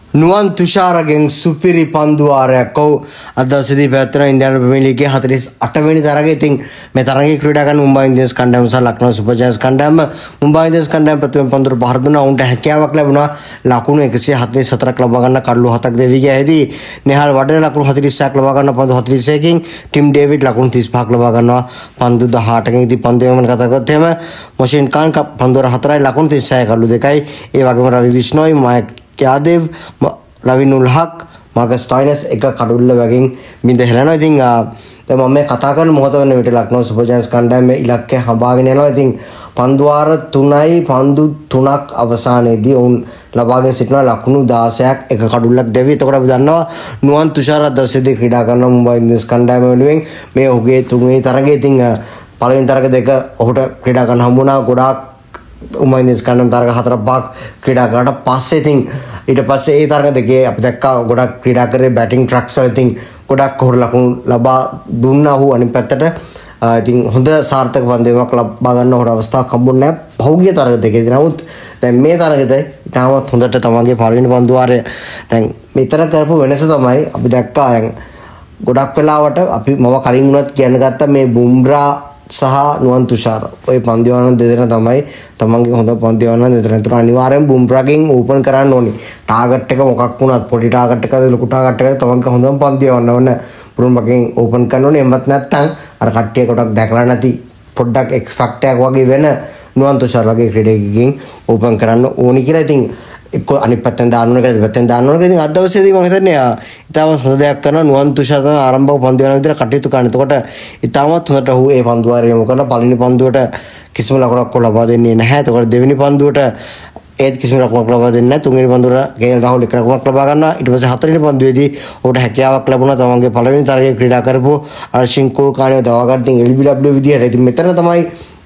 නුවන් තුෂාරගෙන් සුපිරි පන්දුවාරයක් ඔව් අද දවසේදී පැවැත්වෙන ඉන්දියානු ප්‍රීමියර් ලීගයේ 48 වෙනි තරගයේ ඉතින් මේ තරගයේ ක්‍රීඩා කරන මුම්බයි ඉන්දියන්ස් කණ්ඩායම සහ ලක්නෝ සුපර් ජයන්ට්ස් කණ්ඩායම මුම්බයි ඉන්දියන්ස් කණ්ඩායම ප්‍රථම පන්දුවට පහර දුන්නා. ඔවුන්ට හැකියාවක් ලැබුණා ලකුණු 144ක් ලබා ගන්න කඩලු 7ක් දෙවි ගියේදී නිහාල් වඩේ ලකුණු 46ක් ලබා ගන්න පන්දු 41කින් ටිම් ඩේවිඩ් ලකුණු 35ක් ලබා ගන්නවා පන්දු 18කින්. ඉතින් පන්දු වෙනම කතා කරත් එහෙම මොෂින් කාන් පන්දු 4යි ලකුණු 36යි කඩලු 2යි. ඒ වගේම රවි විෂ්ණෝයි මයක යාදෙව් ලවිනුල් හක් මාකස් ස්ටයිනස් එක කඩුල්ල වගින් බිඳ හෙලනවා. ඉතින් දැන් මම මේ කතා කරන මොහොත වෙන විට ලක්නෝ සුපර් ජයන්ට්ස් කණ්ඩායමේ ඉලක්කය හඹාගෙන යනවා. ඉතින් පන්දුවාර 3යි පන්දු 3ක් අවසානයේදී ඔවුන් ලබාගෙන සිටින ලකුණු 16ක් එක කඩුල්ලක් දෙවි. එතකොට අපි දන්නවා නුවන් තුෂාර දවසේදී ක්‍රීඩා කරන මුම්බයි ඉන්දියන්ස් කණ්ඩායම වෙනුවෙන් මේ ඔහුගේ 3 වෙනි තරගයේ ඉතින් පළවෙනි තරග දෙක ඔහුට ක්‍රීඩා කරන්න හම්බුණා. ගොඩාක් මුම්බයි ඉන්දියන්ස් කණ්ඩායම තරග 4-5ක් ක්‍රීඩා කරාට පස්සේ ඉතින් ඊට පස්සේ ඒ තරග දෙකේ අපි දැක්කා ගොඩක් ක්‍රීඩා කරේ බැටිං ට්‍රක්ස් වල ඉතින් ගොඩක් ඔහුට ලකුණු ලබා දුන්නා. ඔහු අනිත් පැත්තට ඉතින් හොඳ සාර්ථක පන්දුවක් ලබා ගන්න ඔහුට අවස්ථාවක් හම්බුනේ නැහැ පහුගිය තරග දෙකේදී. නමුත් දැන් මේ තරගෙදී ඉතාමත් හොඳට තමන්ගේ පළවෙනි පන්දුවාරය දැන් මෙතන කරපු වෙනස තමයි අපි දැක්කා දැන් ගොඩක් වෙලාවට අපි මම කලින් උනත් කියන්න ගත්තා මේ බුම්රා සහ නුවන් තුෂාර ඔය පන්දුවන දෙදෙනා තමයි තමන්ගේ හොඳ පන්දුවන දෙදෙනා. ඒතර අනිවාර්යෙන් බුම්රාගෙන් ඕපන් කරන්න ඕනේ. ටාගට් එක මොකක් වුණත් පොඩි ටාගට් එකද ලොකු ටාගට් එකද තමන්ගේ හොඳම පන්දුවන ඕන බුම්රාගෙන් ඕපන් කරන්න ඕනේ. එමත් නැත්නම් අර කට්ටිය කොටක් දැකලා නැති පොඩ්ඩක් එක්ස් ෆැක්ටර් එකක් වගේ වෙන නුවන් තුෂාර වගේ ක්‍රීඩකයෙක්ගෙන් ඕපන් කරන්න ඕනි කියලා. ඉතින් එක්ක අනිත් පැත්තෙන් දාන්න ඕනේ කියලා පැත්තෙන් දාන්න ඕනේ. ඉතින් අද දවසේදී මම හිතන්නේ ඉතාමත් හොඳ දෙයක් කරනවා නුවන් තුෂාර කරන ආරම්භක පන්දු වෙන විදිහට කටයුතු කරන. එතකොට ඉතාමත් හොඳට ඔහු ඒ පන්දුවාරය යොමු කරන පළවෙනි පන්දුවට කිසිම ලකුණක් ලබා දෙන්නේ නැහැ. එතකොට දෙවෙනි පන්දුවට ඒත් කිසිම ලකුණක් ලබා දෙන්නේ නැහැ. තුන්වෙනි පන්දුවට කේල් රාහුල් එක ලකුණක් ලබා ගන්නවා. ඊට පස්සේ හතරවෙනි පන්දුවේදී ඔහුට හැකියාවක් ලැබුණා තමන්ගේ පළවෙනි තරගයේ ක්‍රීඩා කරපු අර්ෂින් කුල්කාණිව දවා ගන්න. ඉතින් LBW විදිහට ඉතින් මෙතන තමයි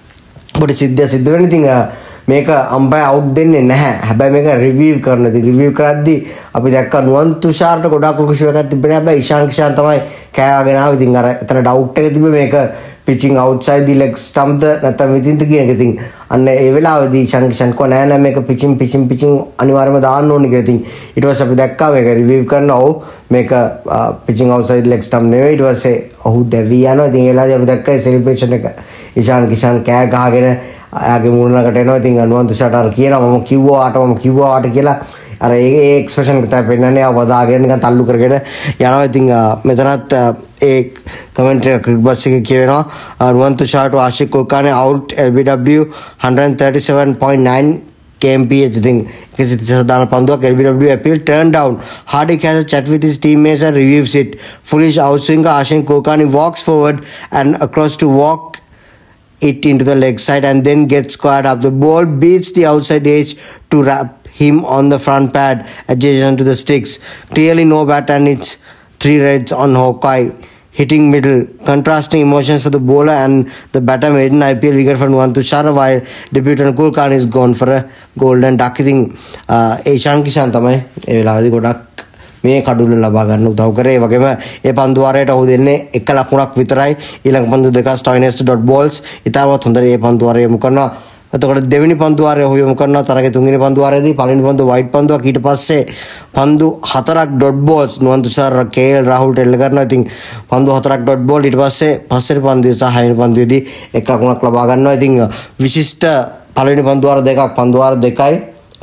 පොඩි සිද්ධිය සිද්ධ වෙන්නේ. ඉතින් මේක අම්පයර් අවුට් දෙන්නේ නැහැ. හැබැයි මේක රිවිව් කරන. ඉතින් රිවිව් කරද්දී අපි දැක්කා නුවන් තුෂාරට ගොඩාක් ලොකු ෂෝ එකක් තිබුණේ. හැබැයි ඉෂාන් කිෂාන් තමයි කෑවගෙන ආවේ. ඉතින් අර එතන ඩවුට් එක තිබ්බේ මේක පිචින් අවුට්සයිඩ් දී ලෙග් ස්ටම්ප්ද නැත්නම් විදින්ද කියන එක. ඉතින් අන්න ඒ වෙලාවේදී ඉෂාන් කිෂාන් කෝ නෑ මේක පිචින් අනිවාර්යයෙන්ම දාන්න ඕනේ කියලා. ඉතින් ඊට පස්සේ අපි දැක්කා මේක රිවිව් කරනවා. ඔව් මේක පිචින් අවුට්සයිඩ් ලෙග් ස්ටම්ප් නෙවෙයි. ඊට පස්සේ ඔහු දැවි යනවා. ඉතින් ඒ වෙලාවේදී අපි දැක්කා සෙලිබ්‍රේෂන් එක ඉෂාන් කිෂාන් කෑ ගහගෙන ආගේ මූණ ළඟට එනවා. ඉතින් නුවන් තුෂාරට අර කියනවා මම කිව්වා කියලා අර ඒ එක්ස්ප්‍රෙෂන් එක තමයි පෙන්නන්නේ. ආව වදාගෙන නිකන් තල්ලු කරගෙන යනවා. ඉතින් මෙතනත් ඒ කමෙන්ට් එක ක්‍රිකට් බස් එකේ කියවෙනවා නුවන් තුෂාරට ආශික් කුල්කානේ out LBW 137.9 kmph. ඉතින් කිසිත දාන පන්දුවක් LBW appeal turned down. Hardik has a chat with his teammates and reviews it. Foolish outswinger Ashik Kulkarni walks forward and across to walk it into the leg side and then gets squared up. The ball beats the outside edge to wrap him on the front pad adjacent to the sticks. Clearly no bat and it's 3 reds on Hawkeye hitting middle. Contrasting emotions for the bowler and the batter. Maiden IPL wicket for Nuwan Thushara while debutant Kulkarni is gone for a golden duck. ඉතින් ඒෂාන් කිෂාන් තමයි ඒ වෙලාවේදී ගොඩක් මේ කඩුල්ල ලබා ගන්න උදව් කරේ. ඒ වගේම ඒ පන්දුවාරයට ඔහු දෙන්නේ එක ලකුණක් විතරයි. ඊළඟ පන්දු දෙක ස්ටොයිනස් ඩොට් බෝල්ස්. ඉතාමත් හොඳට මේ පන්දුවාරය යොමු කරනවා. එතකොට දෙවෙනි පන්දුවාරය ඔහු යොමු කරනවා තරගයේ තුන්වෙනි පන්දුවාරයේදී. පළවෙනි පන්දුව වයිට් පන්දුවක්. ඊට පස්සේ පන්දු 4ක් dot balls Nuwan Thushara KL රාහුල්ට එල්ල කරනවා. ඉතින් පන්දු 4ක් ඩොට් බෝල්. ඊට පස්සේ පස්වෙනි පන්දුවේ සහ හයවෙනි පන්දුවේදී එක ලකුණක් ලබා ගන්නවා. ඉතින් විශිෂ්ට පළවෙනි පන්දුවාර දෙකක් පන්දුවාර දෙකයි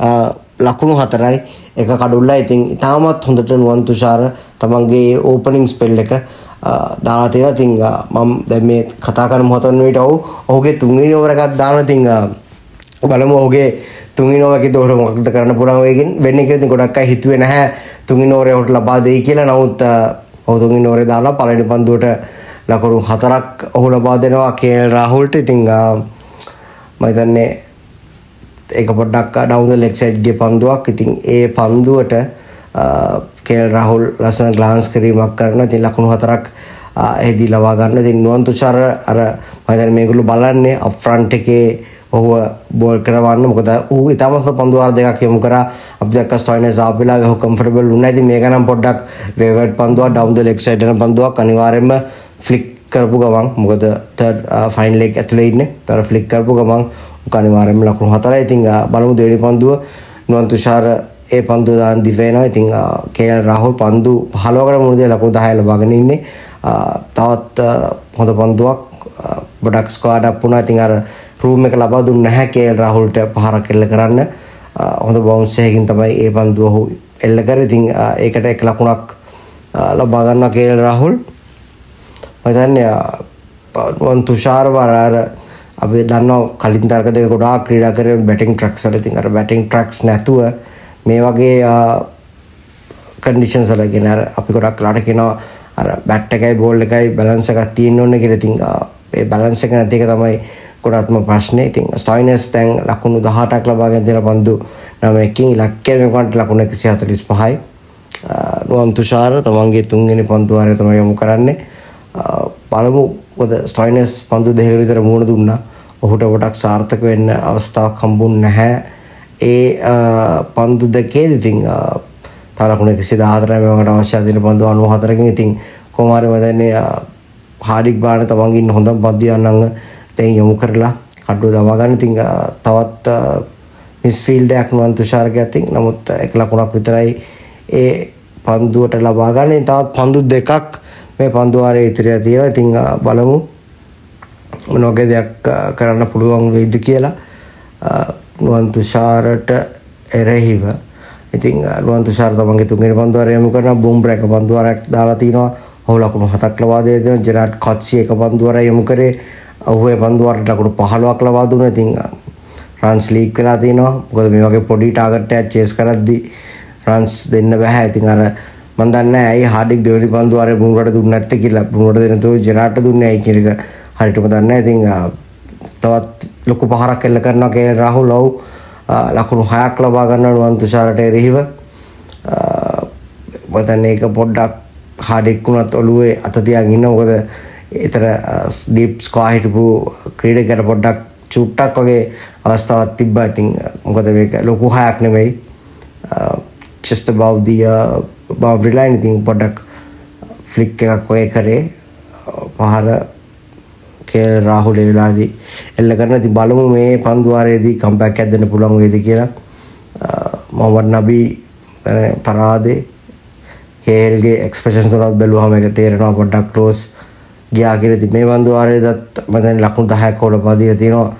ලකුණු 4යි එක කඩුල්ලයි. ඉතින් ඉතාමත් හොඳට නුවන් තුෂාර තමන්ගේ ඕපනින් ස්පෙල් එක දාලා තියෙනවා. ඉතින් මම දැන් මේ කතා කරන මොහොත වන විට ඔහුගේ තුන්වෙනි ඕවර එකක් දානවා. ඉතින් බලමු ඔහුගේ තුන්වෙනි ඕවර එකේදී ඔහුට මොකක්ද කරන්න පුළුවන් වෙන්නේ කියලා. ඉතින් ගොඩක් අය හිතුවේ නැහැ තුන්වෙනි ඕවරේ ඔහුට ලබා දෙයි කියලා. නමුත් ඔහු තුන්වෙනි ඕවරේ දාලා පළවෙනි පන්දුවට ලකුණු 4ක් ඔහු ලබා දෙනවා කේල් රාහුල්ට. ඉතින් මම හිතන්නේ ඒක පොඩ්ඩක් ඩවුන් ද ලෙග් සයිඩ් ගේ පන්දුවක්. ඉතින් ඒ පන්දුවට කේල් රාහුල් ලස්සන ග්ලාන්ස් කිරීමක් කරනවා. ඉතින් ලකුණු 4ක් එහිදී ලබා ගන්න. ඉතින් නුවන් තුෂාර අර මම හිතන්නේ මේගොල්ලෝ බලන්නේ අප් ෆ්‍රන්ට් එකේ ඔහුව බෝල් කරවන්න. මොකද ඌ ඉතාමත් පන්දුවාර දෙකක් යොමු කරා. අපි දැක්ක ස්ටොයිනස් ආපෙලා ඔහු කම්ෆර්ටබල් වුණා. ඉතින් මේක නම් පොඩ්ඩක් වේවර්ඩ් පන්දුවක් ඩවුන් ද ලෙග් සයිඩ් යන පන්දුවක් අනිවාර්යයෙන්ම ෆ්ලික් කරපු ගමන් මොකද තර්ඩ් ෆයින් ලෙග් ඇතුලේ ඉන්නේ. ඒතර ෆ්ලික් කරපු ගමන් අනිවාර්යයෙන්ම ලකුණු 4යි. ඉතින් බලමු දෙවෙනි පන්දුව නුවන් තුෂාර ඒ පන්දුව දාන්න දිවෙනවා. ඉතින් KL රාහුල් පන්දු 15කට මුණ දීලා ලකුණු 10 ලබාගෙන ඉන්නේ. තවත් හොඳ පන්දුවක් ගොඩක් ස්ක්වාඩ් අප් වුණා. ඉතින් අර රූම් එක ලබා දුන්නේ නැහැ KL රාහුල්ට පහරක් එල්ල කරන්න. හොඳ බවුන්ස් එකකින් තමයි ඒ පන්දුව ඔහු එල්ල කරේ. ඉතින් ඒකට එක ලකුණක් ලබා ගන්නවා KL රාහුල්. මම හිතන්නේ තුෂාර වර අපි දන්නවා කලින් තරක දෙක ගොඩාක් ක්‍රීඩා කරේ බැටිං ට්‍රැක්ස් වල. ඉතින් අර බැටිං ට්‍රැක්ස් නැතුව මේ වගේ කන්ඩිෂන්ස් වල කියන අර අපි ගොඩක් ලාට කියනවා අර බැට් එකයි බෝල් එකයි බැලන්ස් එකක් තියෙන්න ඕනේ කියලා. ඉතින් ඒ බැලන්ස් එක නැති එක තමයි ගොඩක්ම ප්‍රශ්නේ. ඉතින් ස්ටොයිනස් දැන් ලකුණු 18ක් ලබාගෙන තියෙන පන්දු 9කින් ඉලක්කය මේකට ලකුණු 145යි. නුවන් තුෂාර තමන්ගේ තුන්වෙනි පන්දු වාරය තමයි යොමු කරන්නේ. බලමු මොකද ස්ටොයිනස් පන්දු දෙකකට විතර මුහුණ දුන්නා. ඔහුට කොටක් සාර්ථක වෙන්න අවස්ථාවක් හම්බුන්නේ නැහැ. ඒ පන්දු දෙකේදී ඉතින් තව ලකුණු 114යි මේකට අවශ්‍ය දින පන්දු 94කින්. ඉතින් කොමාරි මදන්නේ හාඩික් බාන තමන්ගේ ඉන්න හොඳම පන්දු යන්නංග දැන් යොමු කරලා කඩුව දවා ගන්න. ඉතින් තවත් මිස්ෆීල්ඩ් එකක් නුවන් තුෂාරගේ අතින්. නමුත් එක ලකුණක් විතරයි ඒ පන්දුවට ලබා ගන්න. තවත් පන්දු දෙකක් මේ පන්දු වාරයේ ඉතිරිලා තියෙනවා. ඉතින් බලමු මොන වගේ දෙයක් කරන්න පුළුවන් වෙයිද කියලා නුවන් තුෂාරට එරෙහිව. ඉතින් නුවන් තුෂාර තමන්ගේ තුන්වෙනි පන්දු වාරය යොමු කරනවා. බුම්බ්‍රා එක පන්දු වාරයක් දාලා තිනවා. ඔහු ලකුණු 7ක් ලබා දෙනවා. ජෙරාඩ් කොට්සි එක පන්දු වාරය යොමු කරේ. ඔහු ඒ පන්දු වාරයට ලකුණු 15ක් ලබා දුන්නා. ඉතින් රන්ස් ලීක් වෙලා තිනවා. මොකද මේ වගේ පොඩි ටාගට් එකක් චේස් කරද්දී රන්ස් දෙන්න බෑ. ඉතින් අර මම දන්නේ නැහැ ඇයි හාඩික් දෙවෙනි පන්දු වාරේ බුම්රාට දුන්නේ නැත්තේ කියලා. බුම්රාට දෙන තෝ ජෙරාඩ්ට දුන්නේ ඇයි කියන එක හරියටම දන්නේ නැහැ. ඉතින් තවත් ලොකු පහරක් එල්ල කරනවා KL රාහුල්. ඔව් ලකුණු 6ක් ලබා ගන්නවා නුවන් තුෂාරට එරෙහිව. මම දන්නේ ඒක පොඩ්ඩක් හාඩික් වුණත් ඔළුවේ අත තියාගෙන ඉන්න. මොකද ඒතර ඩීප් ස්කෝර් හිටපු ක්‍රීඩකයට පොඩ්ඩක් චුට්ටක් වගේ අවස්ථාවක් තිබ්බා. ඉතින් මොකද මේක ලොකු 6ක් නෙමෙයි. just above the boundary line. ඉතින් පොඩ්ඩක් ෆ්ලික් එකක් වගේ කරේ පහර KL රාහුල් ඒ වෙලාවේදී එල්ල කරන. ඉතින් බලමු මේ පන්දු වාරයේදී කම්බැක් එකක් දෙන්න පුළුවන් වේද කියලා. මොහමඩ් නබී පරාදේ KLගේ එක්ස්ප්‍රෙෂන්ස් වලත් බැලුවාම ඒක තේරෙනවා පොඩ්ඩක් ක්ලෝස් ගියා කියලා. ඉතින් මේ පන්දු වාරයේදත් මම දැන් ලකුණු 10ක් ලබා දීලා තියෙනවා.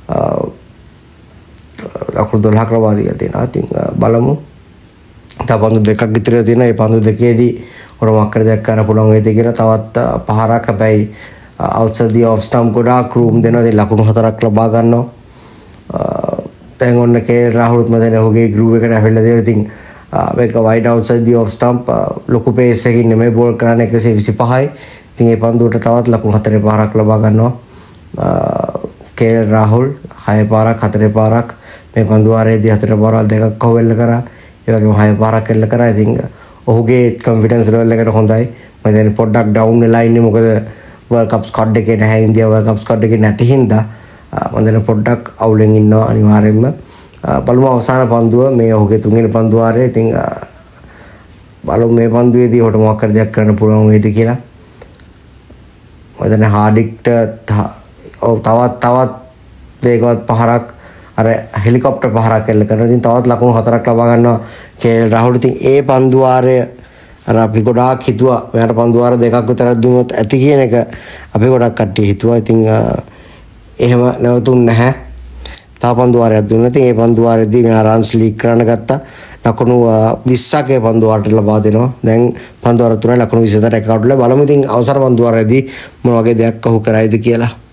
ලකුණු 12ක් ලබා දීලා තියෙනවා. ඉතින් බලමු තව පන්දු දෙකක් ඉතිරිලා තියෙනවා. මේ පන්දු දෙකේදී මොකක් කර දෙයක් කරන්න පුළුවන් වේද කියලා. තවත් පහරක් හැබැයි outside the off stump ගොඩාක් රූම් දෙනවා. ඉතින් ලකුණු 4ක් ලබා ගන්නවා. දැන් ඔන්න KL රාහුල්ත් මම දැන් ඔහුගේ ගෲප් එකට ඇවිල්ලා තියෙනවා. ඉතින් මේක wide outside the off stump ලොකු පේස් එකකින් නෙමෙයි බෝල් කරන්නේ 125යි. ඉතින් මේ පන්දුවට තවත් ලකුණු 4 පාරක් ලබා ගන්නවා. KL රාහුල් 6 පාරක් 4 පාරක් මේ පන්දු වාරයේදී 4 පාරක් දෙකක් හොවෙල්ල කරා. ඒ වගේම 6 පාරක් එල්ල කරා. ඉතින් ඔහුගේ කොන්ෆිඩන්ස් ලෙවල් එකට හොඳයි. මම දැන් පොඩ්ඩක් ඩවුන් වෙලා ඉන්නේ. මොකද වර්ල්ඩ් කප් ස්ක්වොඩ් එකේ නැහැ. ඉන්දියා වර්ල්ඩ් කප් ස්ක්වොඩ් එකේ නැති හින්දා මම දැන් පොඩ්ඩක් අවුලෙන් ඉන්නවා අනිවාර්යයෙන්ම. බලමු අවසාන පන්දුව මේ ඔහුගේ තුන්වෙනි පන්දු වාරයේ. ඉතින් බලමු මේ පන්දුවේදී ඔහුට මොකක් කර දෙයක් කරන්න පුළුවන් වේද කියලා. මම දැන් හාඩික්ට තවත් වේගවත් පහරක් අර හෙලිකොප්ටර් පහරක් එල්ල කරනවා. ඉතින් තවත් ලකුණු 4ක් ලබා ගන්නවා KL රාහුල්. ඉතින් ඒ පන්දු වාරය අර අපි ගොඩාක් හිතුවා මෙයාට පන්දු වාර දෙකක් විතරක් දුන්නොත් ඇති කියන එක අපි ගොඩක් කට්ටිය හිතුවා. ඉතින් එහෙම නැවතුන්නේ නැහැ. තව පන්දු වාරයක් දුන්නා. ඉතින් ඒ පන්දු වාරයේදී මෙයා රන්ස් ලීක් කරන්න ගත්තා. ලකුණු 20ක් ඒ පන්දු වාරට ලබා දෙනවා. දැන් පන්දු වාර තුනයි ලකුණු 24ක් කඩුලා බලමු ඉතින් අවසර පන්දු වාරයේදී මොන වගේ දෙයක් අහු කරයිද කියලා.